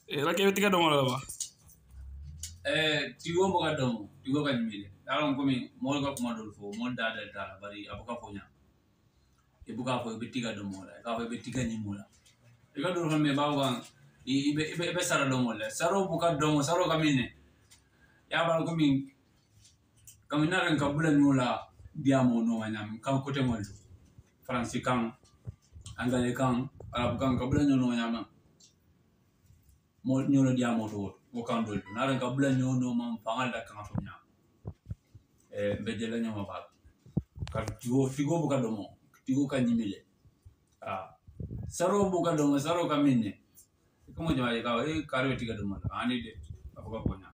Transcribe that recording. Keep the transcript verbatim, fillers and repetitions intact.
Era che tiga domo la ba. Eh, tigo boka domo, tigo ka nyimile. Alon komi mol ka kuma dol fo, mol da da da bari abuka fo nya. E buka fo be tiga domo la, ka fo be tiga nyimola. E ka dol me ba wa i be be be sara domo la. Saro buka domo, saro kamine. Ya ba komi kamina ren ka bula nyola diamo no wanyam kan kote mol. Fransi kan, angale kan, arab kan ka bula nyono wanyam. Mo nyono diamo to wo kan dol. Na ren ka bula nyono mam fangal da kan fo nya. Eh, bejela nyama ba ka tigo tigo buka domo tigo ka nyimile ah saro buka domo saro ka minne ko mo jama ka e karo tiga domo ani de abuka konya